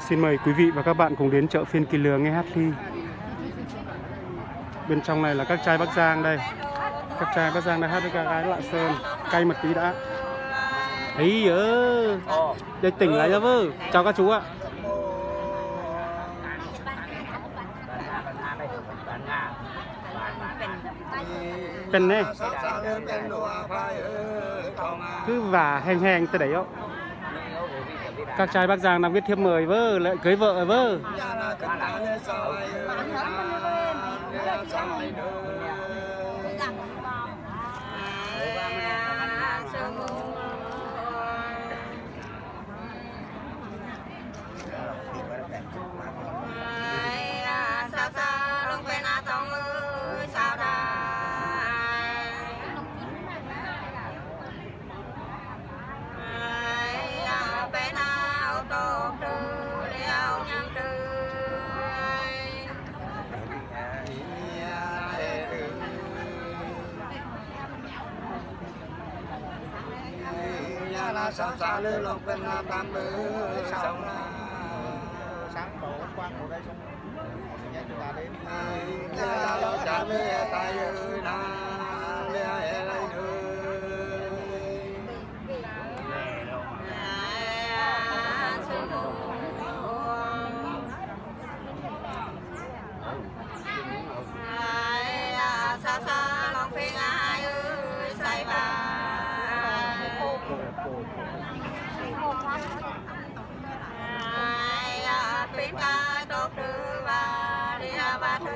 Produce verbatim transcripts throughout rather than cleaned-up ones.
Xin mời quý vị và các bạn cùng đến chợ phiên Kỳ Lừa nghe hát ly. Bên trong này là các trai Bắc Giang đây. Các trai Bắc Giang đang hát với các gái Lạng Sơn. Cay một tí đã. Ấy ơ, đây tỉnh lại ra vơ. Chào các chú ạ. Bên này cứ vả hèn hèn tới đấy ạ. Các trai Bắc Giang đang viết thiếp mời vơ, lại cưới vợ vơ. Sáng xa lư lòng bên tam lư xong sáng tổ quang ở đây xong nhà chúng ta đến nhà lo cha mẹ tay ơi na lê ai đây xa xa lòng phiền ai ơi say bà bên ta tốt thứ và đi ba thứ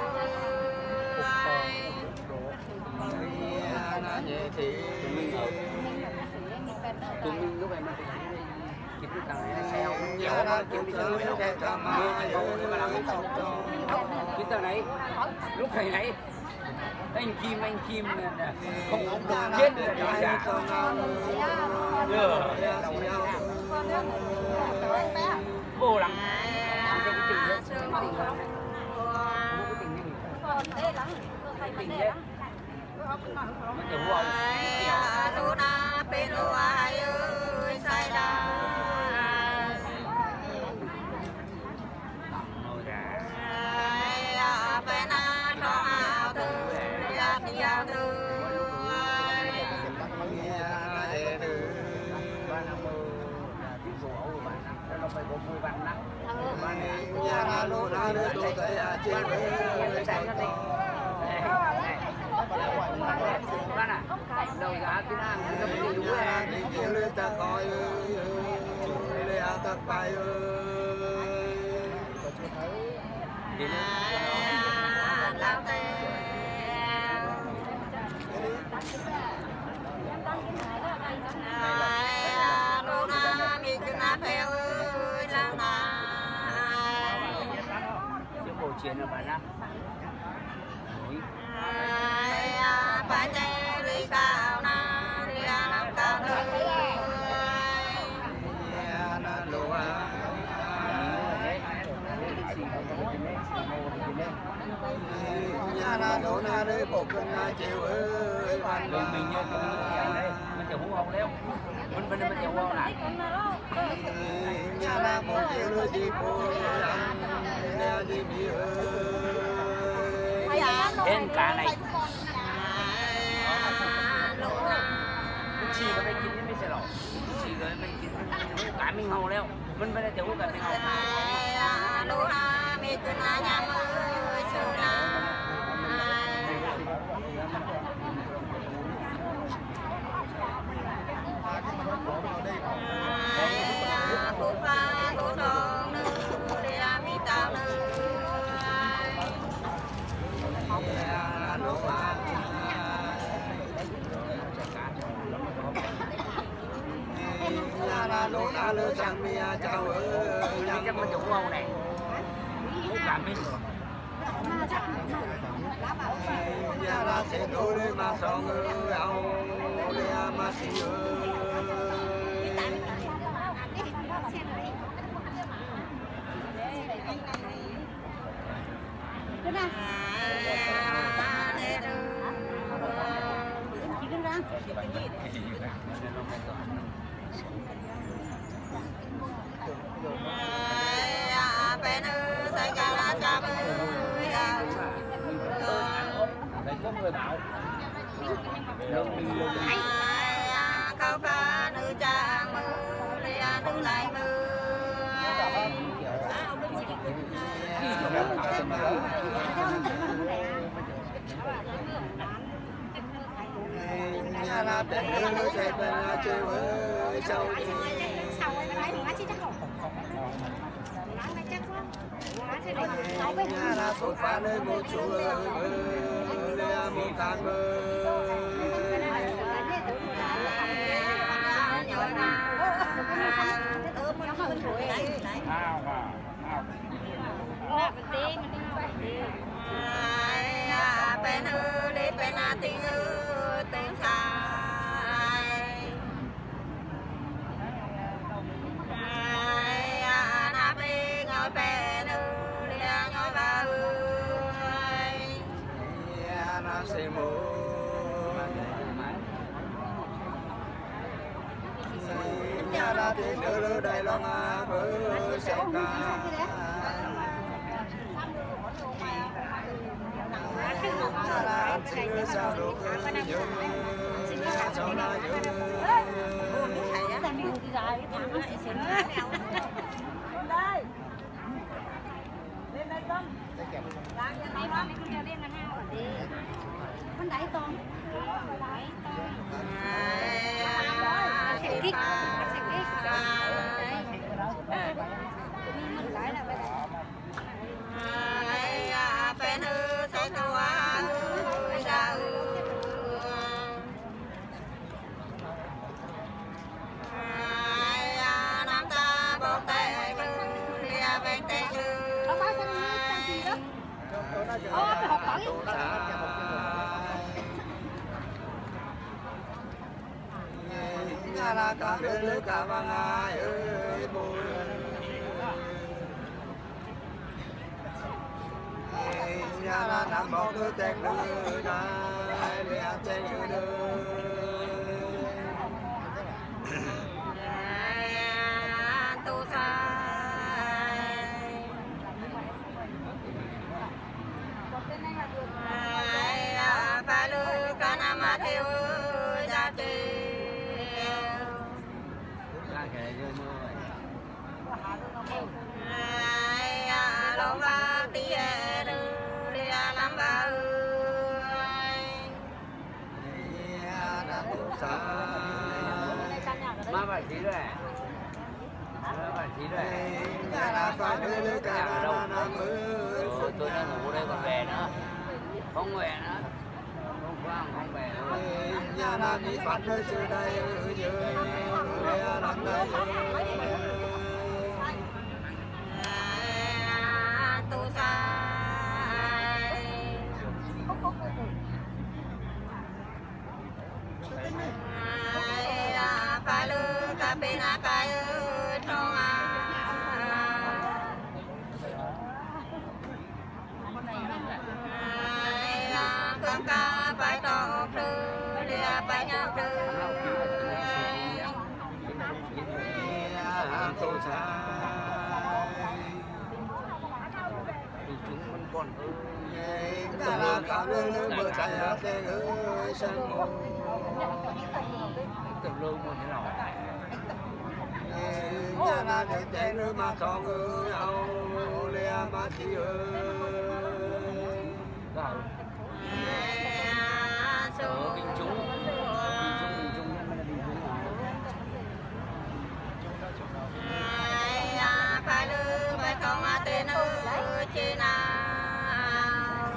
chúng mình lúc này mình kiếm được thằng này xeo nhiều hơn kiếm đi chơi nó đẹp cho mà mà làm cái tờ này lúc này này anh chim anh chim không không được chết được cả vô lắm phải có mười vạn nặng. Nhà là lô ra nữa tôi thấy à chị ơi. Bạn à, đầu giá cái hàng nó bị đúng rồi. Đi kia lưới ta coi ơi, lưới ta bay ơi. Lao tè. Lô na mi cứ na theo ơi lang na. Chiếc cổ chiến ở bạn á. Phải chạy đi cao na đi làm cao nơi nhà na đổ na đấy bộ cân na chiều ơi bạn mình mình như cái này mình chịu hú hông léo mình mình mình chịu hú lại nhà na bộ chiều đôi gì bộ làm leo gì bị ơi đến cả này chỉ có mình chín mới sẽ lỏ chỉ có mình chín cả mình hầu léo mình phải chịu cả mình hầu lúa mi cứ na nhám ơi sương na phú pha phú tròn nữ đi mi tao nữ là lô na lơ sang mi chào ơi chắc mình chủ màu này cả mình nhà là sẽ đôi đi mà xong ơi ao đi mà xì ơi Đấy có người bảo câu ca nữ cha mơ lia nữ lại mơ nhà là bên nữ chạy bên là chơi với châu nhà là số phá nơi một chỗ lia một càng mơ bên ư đi bên à tình ư tình sai na bên ngồi bên ư đi ngồi ba ư na se mô nhà là tình nữ đại long à bơ sẽ ca là tình sao đâu có nhớ sao là nhớ con đáy con kích bên ư sẽ thua ư ra ư nam ta bốc tay ư lia bên tay ư ô phải học hỏi nhà là cả bên cả vang ai ơi bồi nhà là nằm bóng đôi tên đôi này để ăn tên đôi tu sai phải lưu cả năm mà theo gia trì lâu ba tia lia năm ba má bà chỉ rồi má bà chỉ rồi nhà là phải đưa cả đâu ừ, tôi đang ngủ đây còn về nữa không về nữa không quang không về nữa nhà là đi phát nơi chưa đây nhớ để làm đây tu sai phải lưu cả bên à cái trong à con ca phải tròn trừ lia phải nhau trừ tu sai chúng mình còn nhà là cả nơi bờ trái thế ơi sân mồ tập lưu một thế nào nhà là để tên nơi mà cho người ao lia mà chỉ ơi ở bình chúng bình chúng bình chúng nhân là bình chúng phải lưu phải không à tên ơi trên nào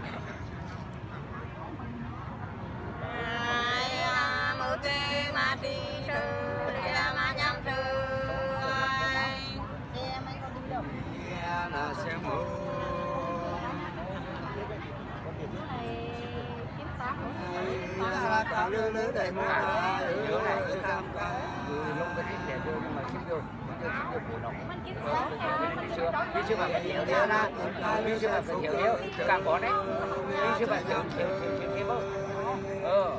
mỗi cái mà đi chơi để mà nhắm chơi là xe mô là cả lứa lứa đầy mưa ơi tham cá lúc cái thích để vô nhưng mà thích vô thích vô của nó đi chưa đi chưa mà phải hiểu theo na đi chưa mà phải hiểu theo càng bỏ đấy đi chưa mà hiểu hiểu hiểu hiểu hiểu ờ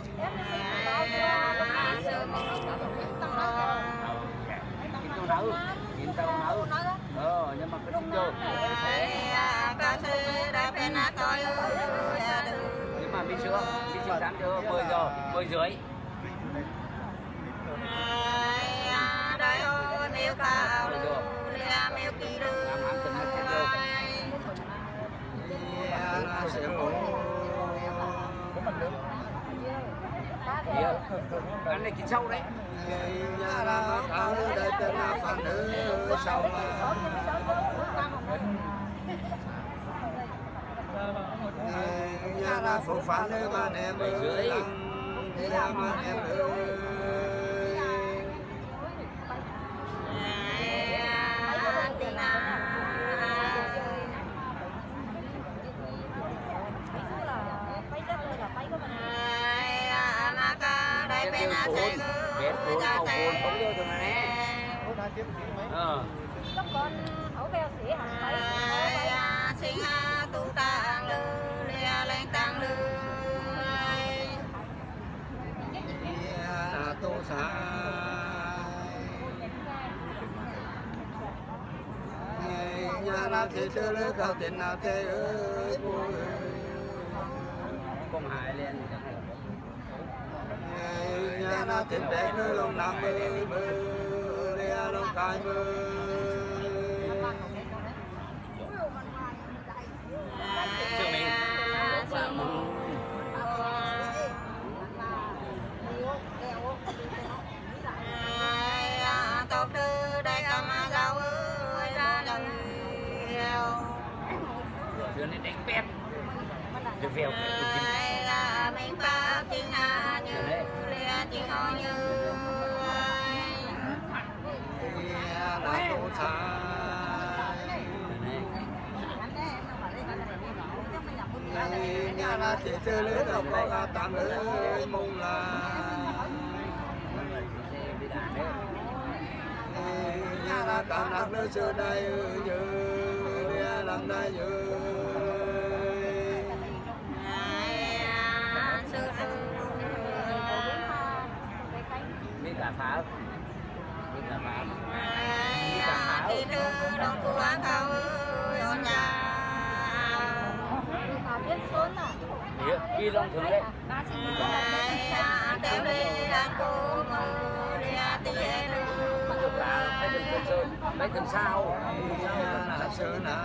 chín tao nấu chín tao nấu ờ nhưng mà cái thích vô chưa? mười giờ, mười rưỡi. Đại ơi miêu cao lia miêu kỳ lư. Anh này kín sâu đấy. Nhà là cao nữ đây tên là phản nữ sau nhà là phụ phản nữ mà em ơi nhà mà em ơi Ờ. Các con ấu bèo xỉ hẳn mấy sinh tu tang lư lia lên tang lư là tu sa nhà là thì tư lư cao tiền nào thế ơi Con hại lên. nhà là tiền bé nữa lòng nam ơi mơ lia lòng cài mơ Chưa mình. tốt đưa đây cầm gạo ơi ra lời Chưa nên đánh bét. Được phèo mình bao chính à như lia chính ho như là tu sa nhà là thì tư lư đâu có là tạm lư mong là nhà là cảm lạc lư xưa đây như lia làm đây như Biết cả pháo. Biết cả pháo. thì đưa đông của cao ơi ôn nhà biết xuống à? Đi long thường đấy. theo đi ăn cô mơ lia tia Tất cả mấy từng cơn sơn, mấy từng sao. là xưa nà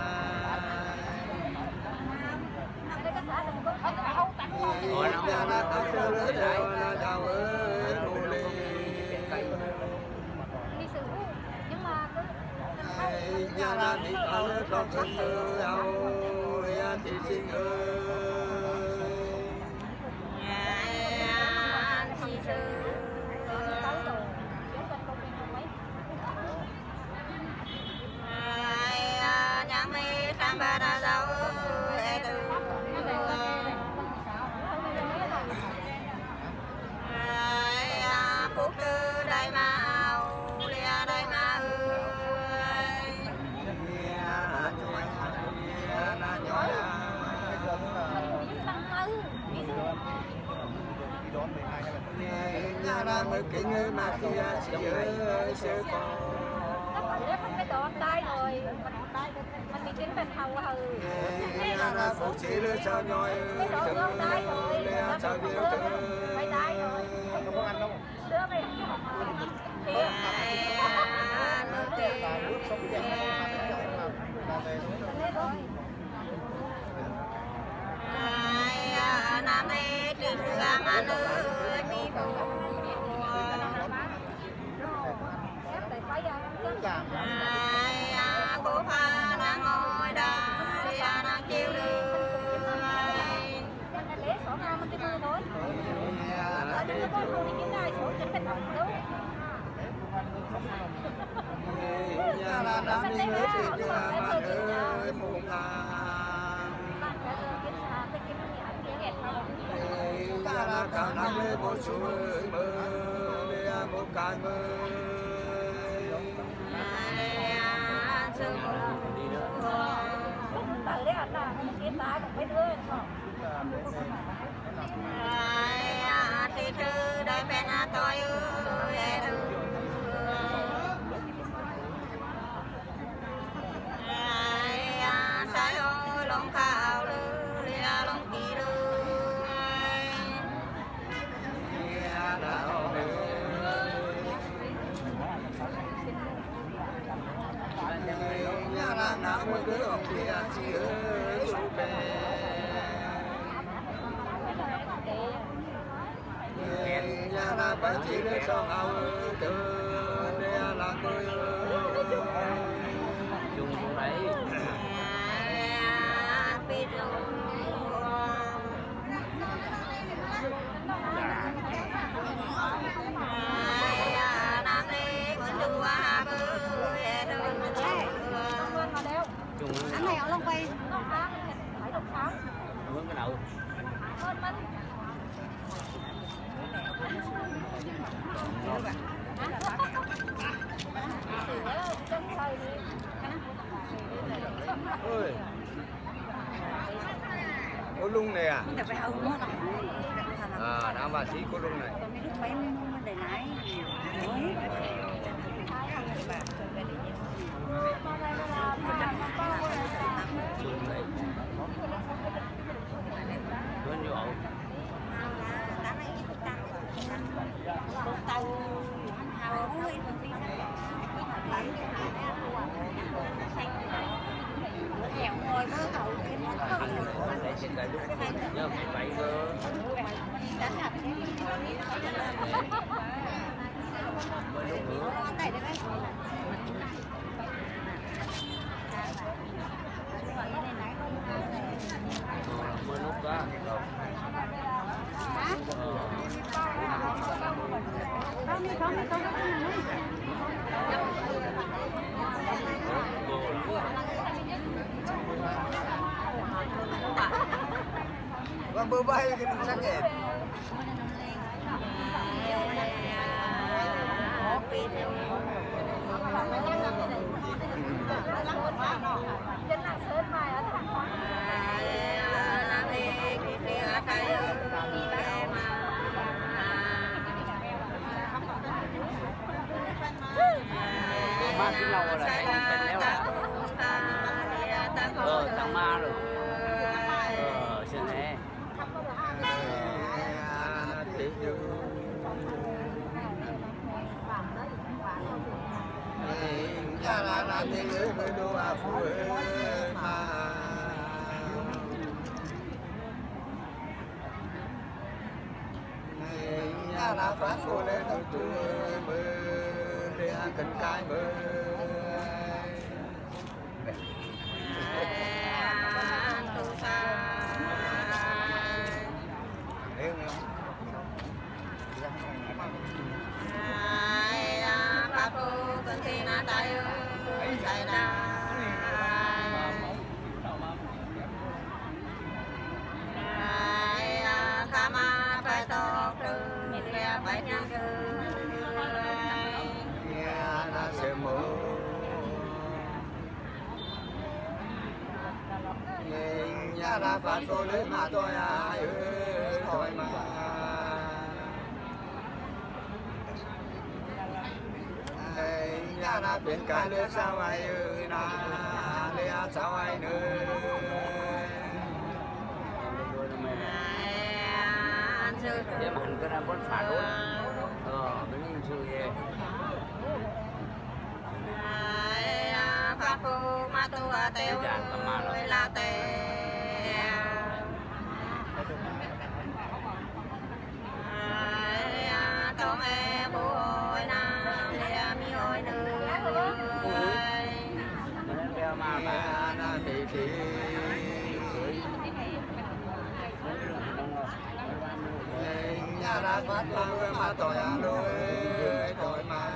Rồi nó nhà là cảm tư lư đều là chào ơi nụ lì Đi xử nhưng mà cứ nhà là đi cao lư con sinh ơi áo lia thì sinh ơi nhà mi tam ba đa dâu ơi từ phúc tư đại mạo lia đại ma ơi nhà là mới kính ơi mà thì chị ơi sẽ có mình cái đồ tay rồi mình bị chính bên hầu hừ nhà là phụ chỉ lư sao nhoi cái đồ gom tay rồi lê sao biểu tư tay tay rồi không có ăn đâu đưa về nam mê trừ ra mà nơi mi phù cô pha đang ngồi đà đi đang chiêu đường lấy sổ nào mình đi mưa thôi ở đây nó có không đi kiếm ngay sổ trên bên hồng đúng nhà là nam đi nước thì đưa mà ơi mùng là nhà là cả năm lên một số mơ để một cái mơ tại lấy ảnh là kiếm tay một mấy đứa thì thư đây bên tôi ơi sai ôi lòng cao lư lia lòng kỳ lư nhà là ngã một đứa ông kia chỉ ở chỗ bè nhà là bác chỉ để cho ao từ để là tôi chung đấy anh này ở Long Quay phải độc sáu hướng cái nào ơi cô lung này à à đã bà sĩ cô lung này hướng vô ẩu dẻo ngồi mơ cậu cái món không để xin cái lúc nhớ phải vậy cơ đã thật tay đây mưa lúc đó không đi không không và bơ bay cái đường sắc nhẹ trên là sơn mai ở thẳng hóa ba cái lâu là thấy bên đéo là ờ thằng ma rồi ờ xin nè nhà là là thế giới mới đô à phụ mà nhà là phát phụ lên đầu tư mơ để cần cái mơ nhà là phát số lên mà tôi à ơi thôi mà nhà là biển cái lên sao ai ơi na để sao ai nữa để mà hành cái ra con phản luôn ờ bên mình chưa về phát phu ma tu a teo la te tông e bôi na le mi oi nữ đeo mà nhà là thì thì nhà là phát số mà tôi à đôi tôi mà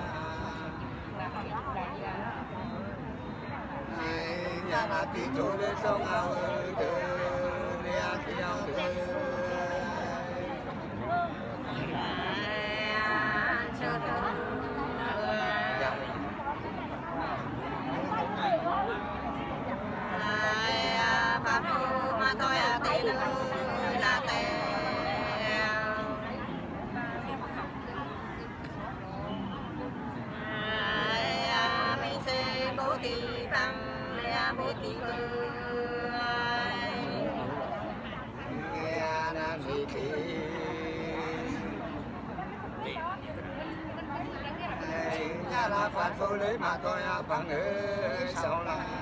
nhà là tí chỗ để sông ao ơi từ để khi ao từ pháp phu ma tôi à tê lư là tê mình sẽ bố tì bằng lea bố tì cư nhà là thì thì nhà là phát số lấy mà tôi à bằng ơi sao là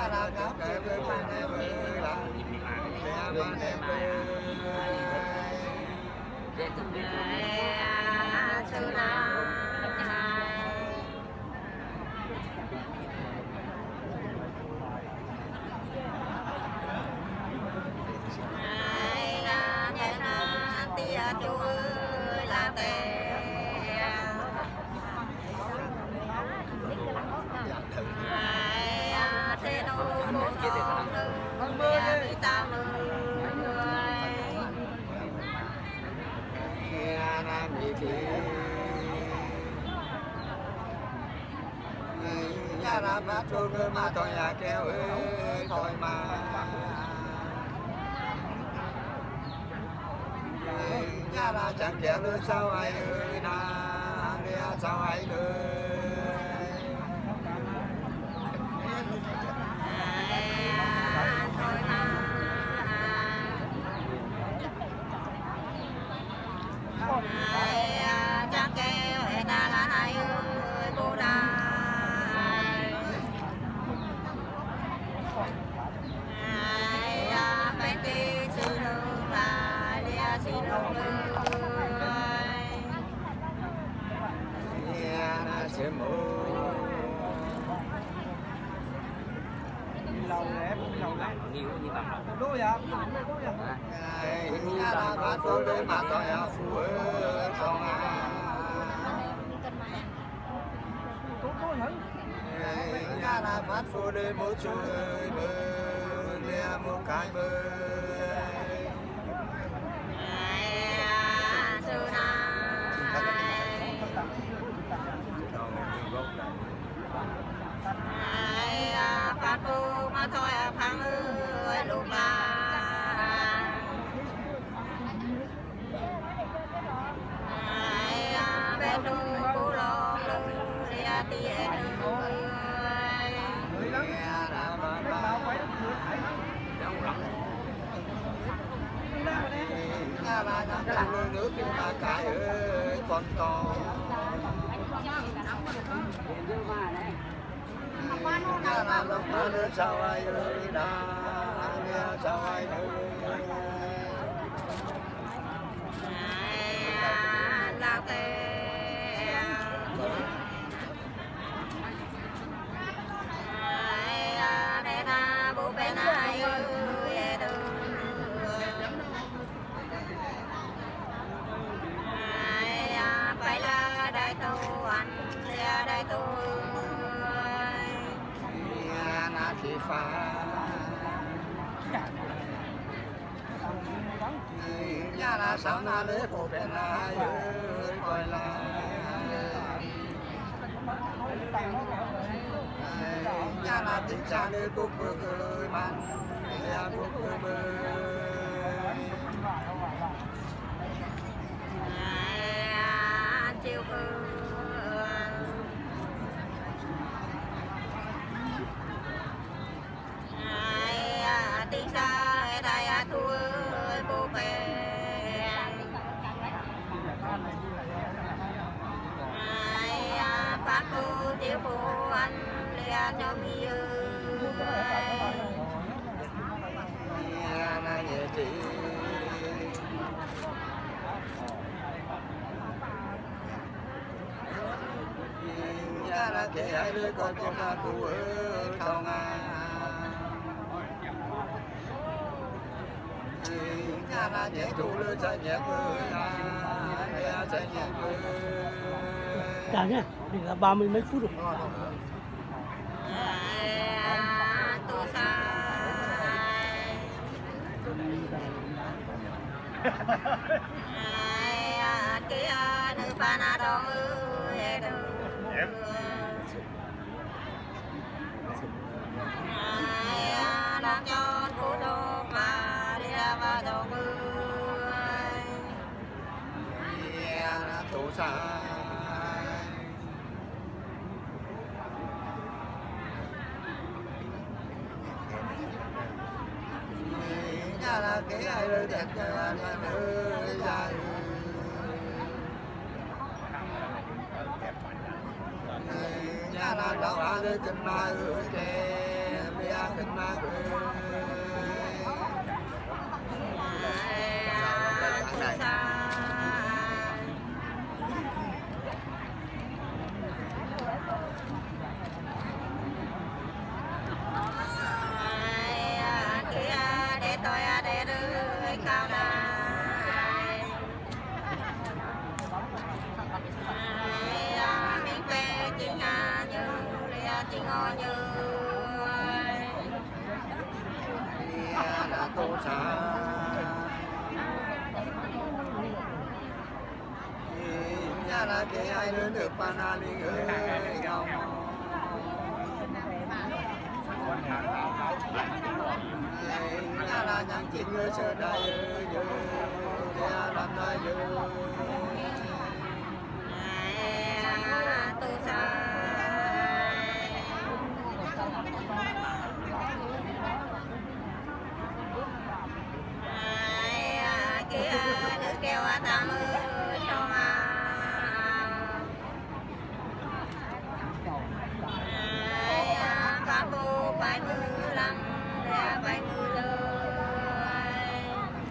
nhà là các cái với bạn em ơi là nhà bạn em ơi sư na nhà ra phát cho người mà tôi nhà kêu ơi thôi mà nhà ra chẳng kêu được sao ai ơi na đi sao ai được chẳng kêu người ta là ai ơi cô đà bên đi sư nương là lia sư nương na sẽ mù lâu lẽ lâu lẽ nhiều như vậy đúng vậy nhà ra phát cho người mà tôi nhà phụ ơi không à nhà là phát phụ để một chỗ ơi bơi lia một cái bơi sư na phát phu mà thôi phang ơi lục là bên đôi cô lo lưng lia tiền nhà là nhà người nước nhưng mà cái ơi con to nhà là lúc mà nước sao ai ơi na nhà sao ai ơi là tê để ta bố bên ai ơi phải là đại tu anh là đại tu nhà na thì phá nhà là sao na để bố bên ai ơi coi là nhà là tình trạng để bố cười man nhà bố cười chiều tiếng xa đại thua bố bè phát phu chiều phu anh lia cho mi ơi nhà na nhẹ chỉ nhà là kẻ ai đứa con con là tu ơi không à nhà là nhẹ tu lư sẽ nhẹ người à nhà sẽ nhẹ người cả nhá để là ba mươi mấy phút rồi tu sa kia nữ pha na đâu ơi làm cho cô đô mà đi ra vào đầu mưa tu sa nhà là cái ai lơ đẹp cho anh ơi dài nhà là đâu ai lơ chân mai ơi kè lìa kinh ma cười tô xa nhà là cái ai lớn được ban an đi ơi không nhà là nhang chín người sợ đại ơi giờ nhà làm đại giờ tô xa kêu ta mơ cho mà các cô phải mưa lắm để phải mưa lời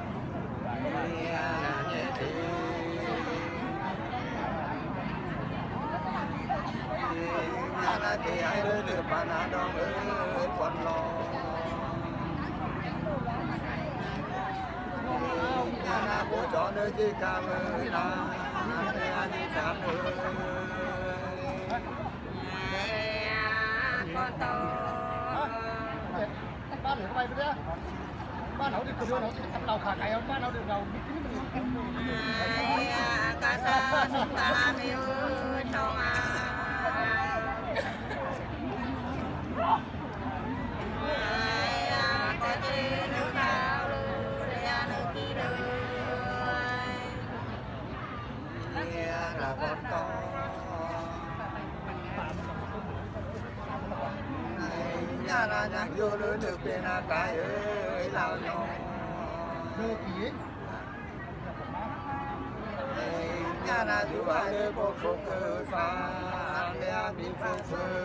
nhà là cái ai lớn được ban an đó ơi con lo nhà là bố cho nơi gì cả ơi là để anh đi khám ơi con to ba nấu bay nữa ba nấu được đưa nấu ăn đầu khả cái ba nấu được đầu cá sa sông cá miêu cho mà có chi nước cao là con to nhà là nhạc vô lớn được bên à cái ơi lao nhỏ nhà là dù ai đứa bộ phục cơ pha để bị phụ phơi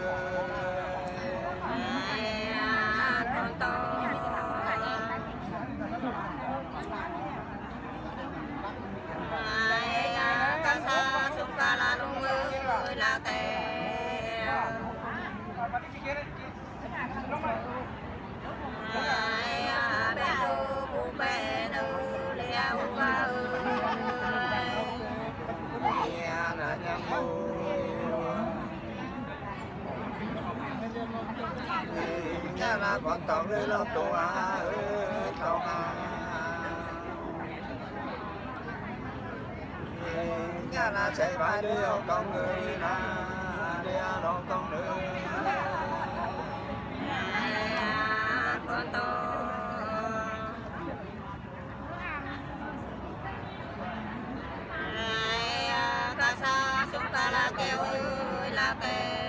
con to cá sa sông cá là đúng người là tè bé nữ bu bé nữ leo qua nhà là nhạc mù nhà là con tàu nơi lo tổ à ơi tàu à nhà là chạy vai đi ô con người na đi ô con người con to cá sa sông cá là kêu ơi là kêu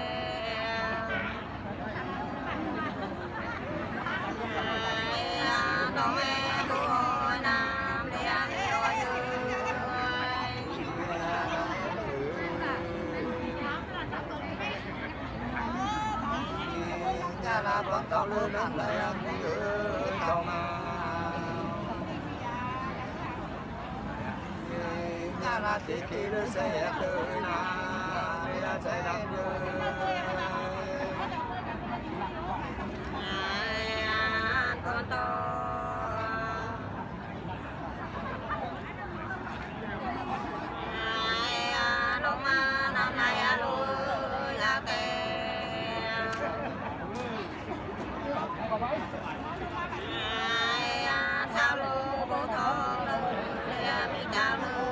con em cô hồi nam để ăn rồi nhà là con tàu lớn ăn lại ăn đi ơi tàu mà nhà là chỉ khi nó sẽ tới na để sẽ đắm con to đông năm nay lùi là kè sao lù bố thong lù để mi chào lù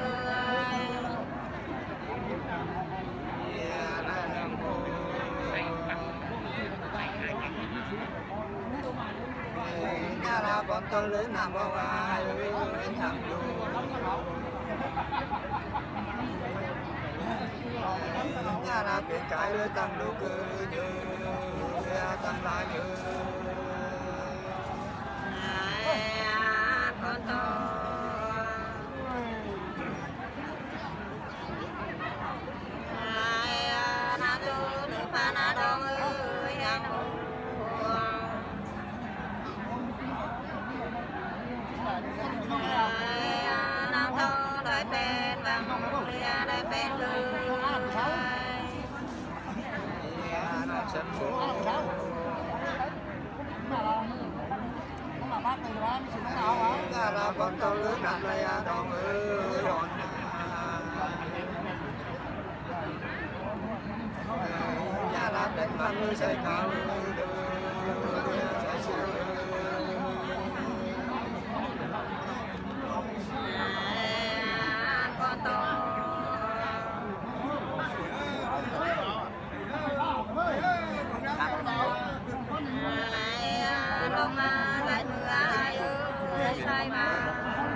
nhà là con tàu lớn nằm bao ai ơi nằm luôn nhà là cái cái đứa tăng đủ cơ như tăng lại như con to na tu nữ pha na đông ơi sân bố ra là con tàu lớn đàn này đòn ơi đòn nhà làm đánh bắn người say cao con to lông lại mưa ai ơi say mà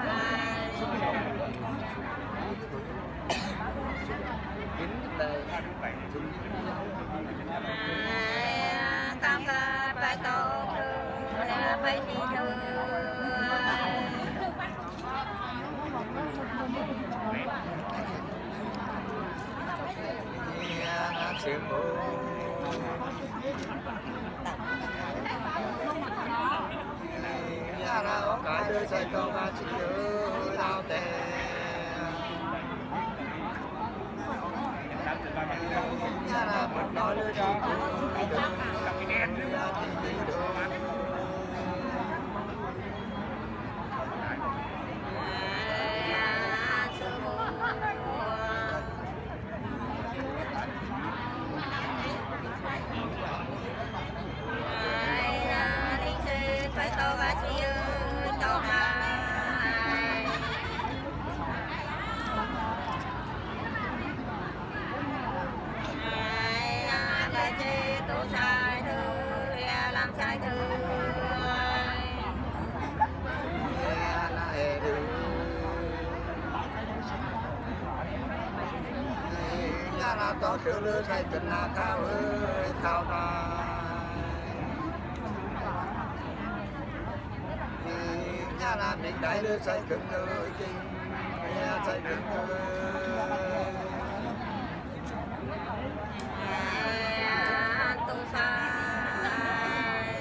cam ca bài tổ là bài gì thôi nhà nào cái đứa say con mà chỉ nhớ lao tè nhà nào một đôi đứa chỉ phải to ba chi to hai là chi tu sai thư làm sai thư nhà nào to trưởng lứa say tình là khao ơi khao ta nhà làm định đại đưa say cứng ơi kinh say cứng ơi tu sai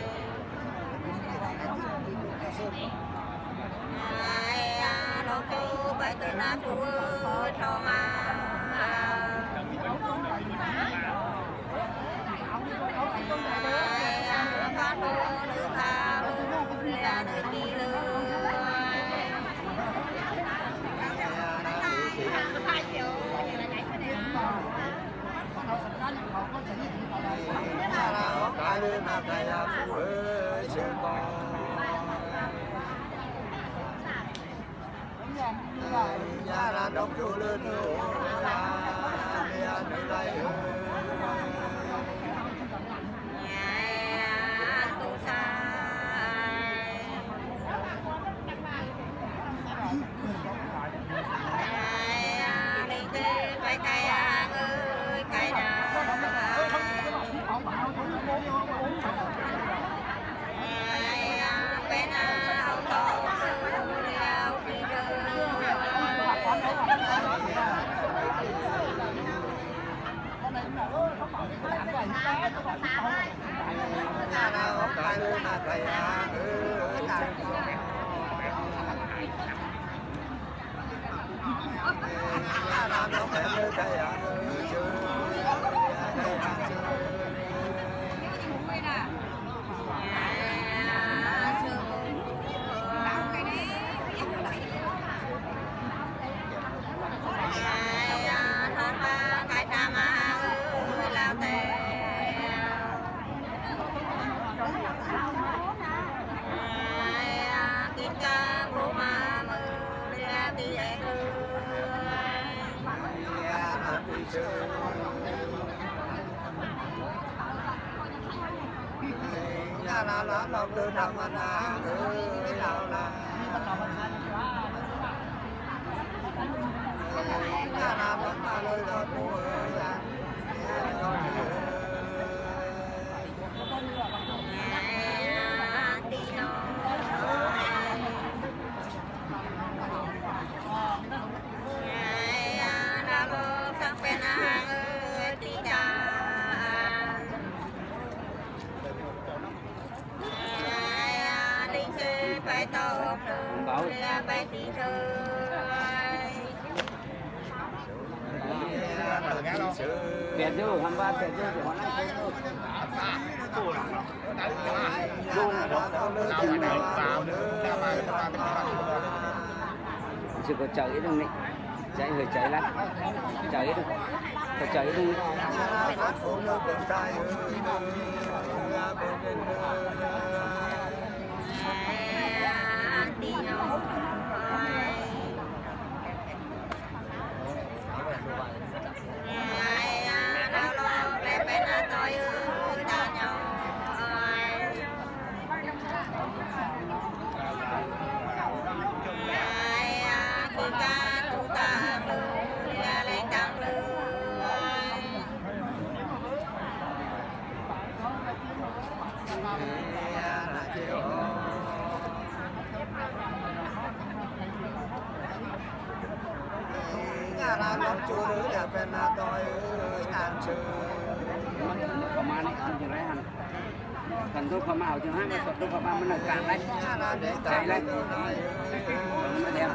lô cô bài từ na phụ cho mà phát vô nữ tha là nơi kỳ lương cái đứa nào cái phụ ơi chưa con nhà là đóng chủ lớn nữa là nữ lại tu sai đi tới phải cây ơi cây nào bên ông tổ leo phi nhà nào cái đứa nào cái ơi nhà nào nó phải nơi cái ơi chưa nhà nào là lòng đưa thầm anh à ơi nào là nhà nào vẫn mà lời đợt mùa phải tốt là phải thị trường bẹt chứ hoàn ba bẹt chứ để hoàn ăn chưa có chạy đâu này chạy hơi chạy lắm chạy đâu có chạy đâu chú nữ đẹp bên tôi ăn chơi có mà này ăn chừng đấy ăn cần tôi có màu chừng hai mà sập tôi có ba mươi là cạn đấy chạy lên nó đẹp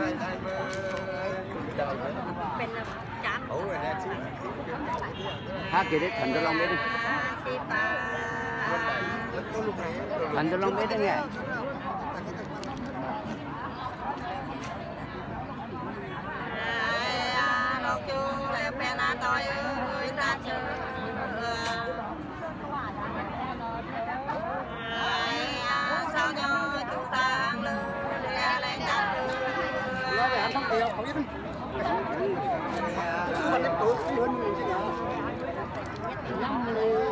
hát kia đấy thần tôi long biết đi thần tôi long biết đấy nghe tôi ơi ta chờ sao nhau chúng ta ăn lư để lấy ta nó phải ăn xong tiêu không biết cứ bật tối luôn năm mươi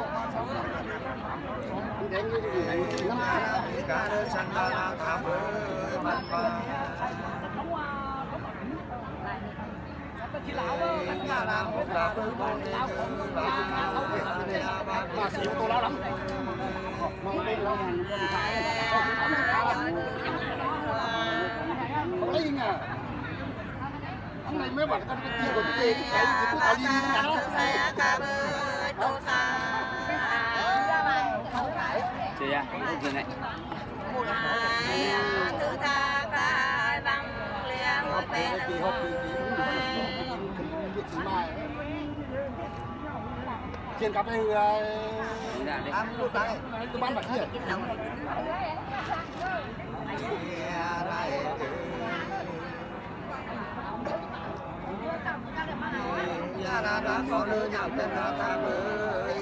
đến như thế này năm cả đời sanh ra thảm ơi mặt qua nhà làm một cặp đôi con đi chơi mà sử dụng tô lao lắm không lấy nha ông này mới bảo con cái kia của cái cái cái cái áo đi chưa ra cái gì này thứ tha cả bằng lia một bên trên cặp này ăn luôn đấy tôi bán bạc kia nhà là đã có nơi nhà bên là ta mới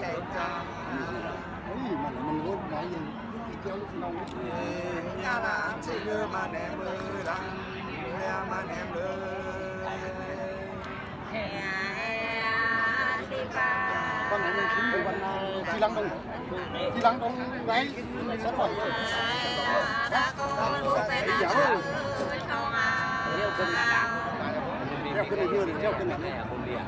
mà mình muốn cái gì kéo lúc nông nhà là ăn chỉ đưa mà ném ơi lắm nhà mà ném ơi con này mình kiếm được con chi lăng đông chi lăng đông đấy rất khỏi đeo cân là đá đeo cân này đưa thì đeo cân này ở vùng địa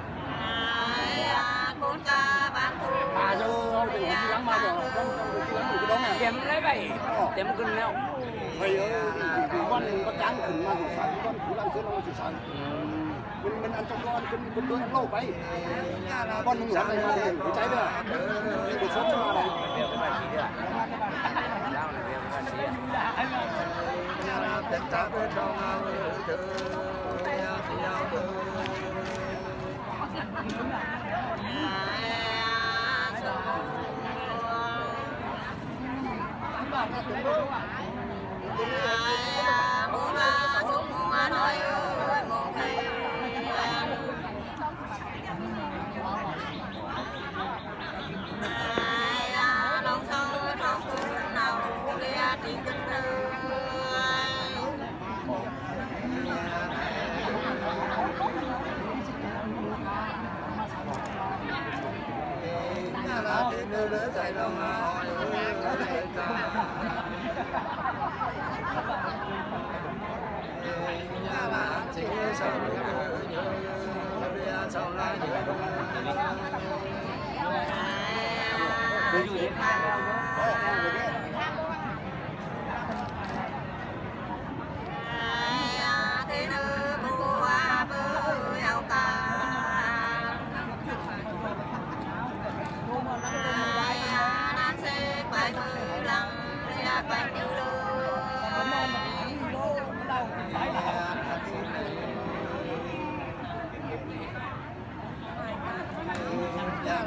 à cho ông thì chi lăng mà rồi không chi lăng thì cái đó này kém lấy vậy kém cân nào thầy ơi con có trắng khẩn mà rồi sáng con cứ làm sữa nó chỉ sáng mình mình ăn cho con con con đứa ăn lâu vậy con mình ăn này mà để cái trái được để để sốt cho mà này đeo cái bài chỉ được lao này đeo cái bài chỉ nhà là tất cả bên trong ao từ thì ao từ đưa đứa dạy lòng hỏi nhà là chỉ sao được nhớ bây sau lại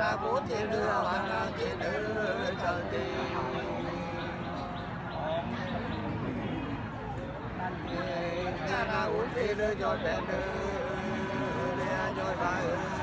là bố chế đưa hoàng là chế đưa trời tiên nhà là uống chế đưa cho trẻ đưa để cho bài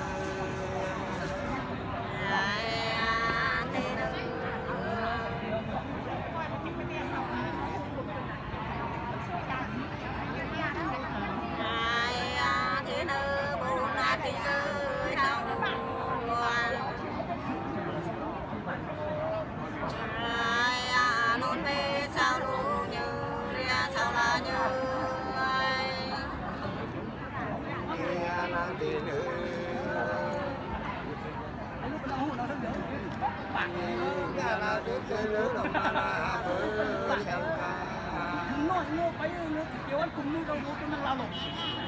nói ngô phải ngô kiểu anh cùng nuôi đâu ngô tôi năng lao lộn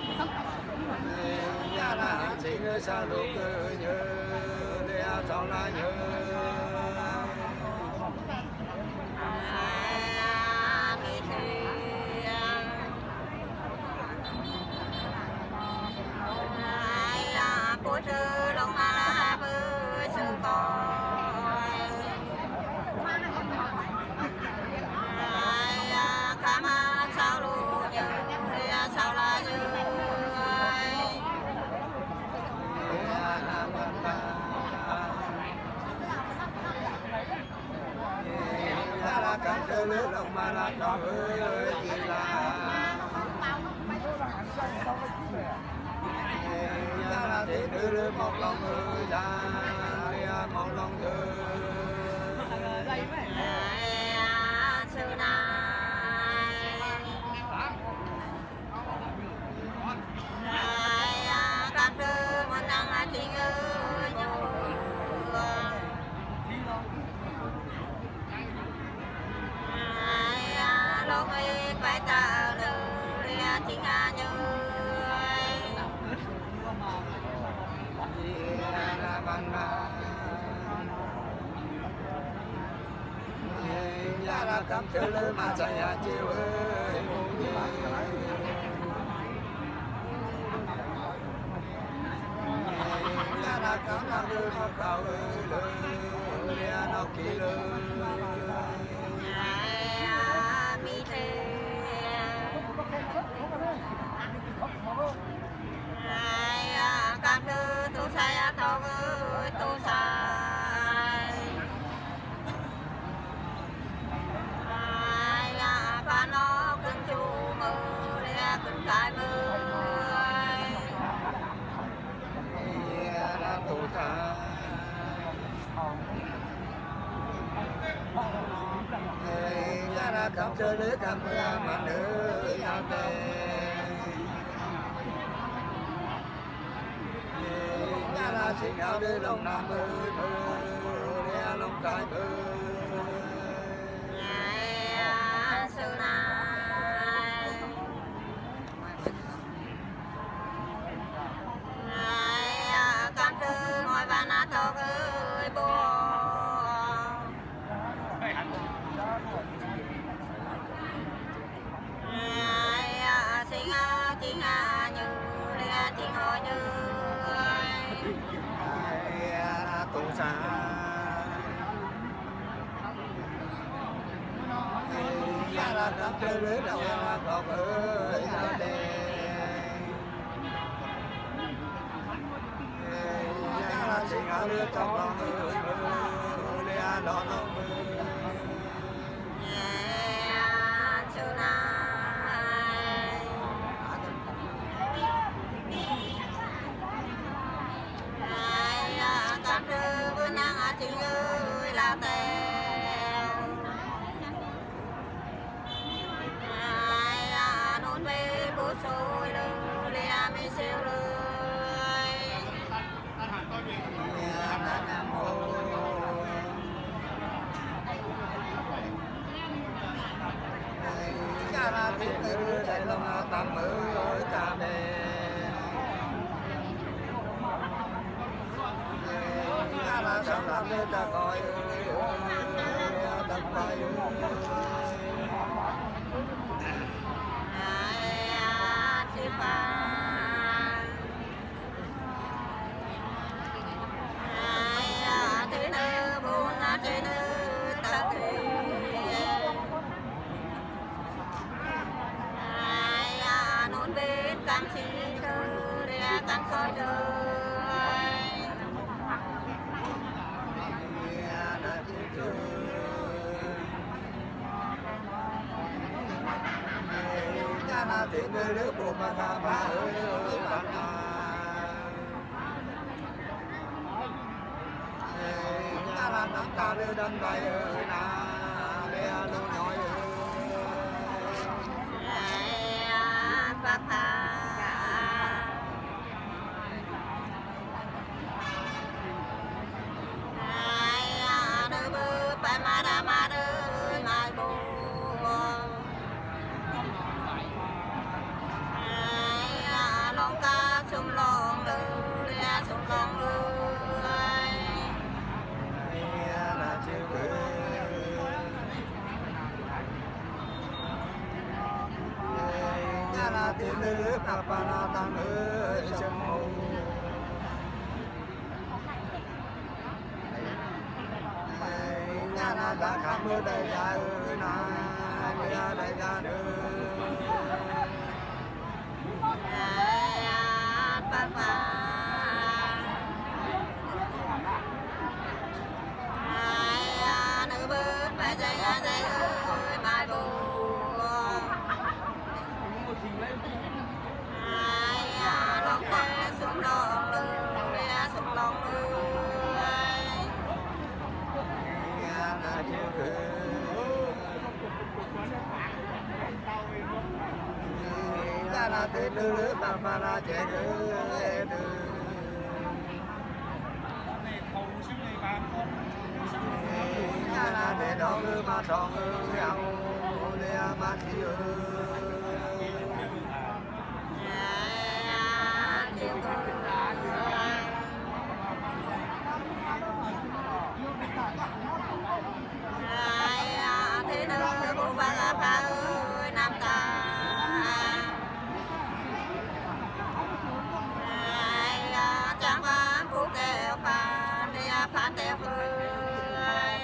nhà là chỉ người sao lúc nhớ để sao là nhớ bố trừ lòng ma bơ sư coi ca ma sao lu như sao la như là cảm thấy nước lòng ma là trò ơi chỉ là là để đưa đưa một lòng người ra một lòng người sư nai cảm thư một năng tình ơi nhau lòng ấy phải ta lời chính a như nhà là cảm thấy lớn mà chạy à chiều ơi nhà là cảm thấy lớn mà cao ơi lớn để nó kỳ lớn mi thế cảm thư tu sai thâu ơi tu sai pha nó cưng chu mơ để cưng cái mơ là tu sai nhà là cảm thấy lớn cảm mà nữ nhà tề là xin áo để lòng nam ơi mơ để lòng cái mơ sư nai cảm thư ngồi và na to ơi bố xin chính a như để chính hỏi như tu sa nhà là cảm chơi lưới đầu là còn ơi nhà đê nhà là xin áo lưới trong lòng ơi mơ để lo lo mơ sư nai cảm thư với năng chính ơi là tèo nôn bê bố xôi lơ lê mi siêu lơi nhà là tiếng người đại lòng tạm ơi cả bè là sao làm nên ta coi tập bài chị phan thì nơi nước bộ mà ngà mà ơi bạn à nhà là nắng ta đưa đâm đầy ơi na để nó nói Phật à nơi bờ phải mà ra mà đời mai bù long ca sum long đời sum long đời là chiều cười nhà là tiền nước là ba na tăng ơi chân hồn nhà là đã khám mưa đầy ra ơi na nhà đầy ra đời Phật à nữ bớt phải dây à dây ơi mai bù long tê sum long lư sum long lư là chiều cười nhà là tiền nước là ba na trẻ cười nhà là để đó ngư mà tròn ngư nhau để mà chi ơi thế nơi bù ba la ba ơi nam ta chẳng ba phú kêu phan đi phan tê phơi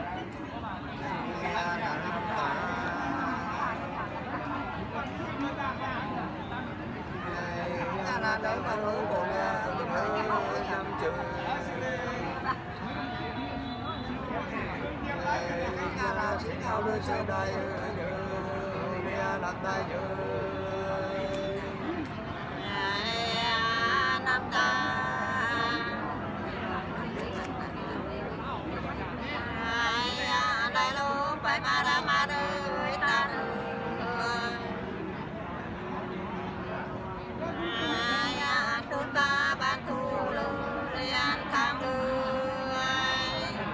nhà là đấy mà hương bộ nhà hương năm trường nhà là xin nhau đưa sau đây đưa làm tay đưa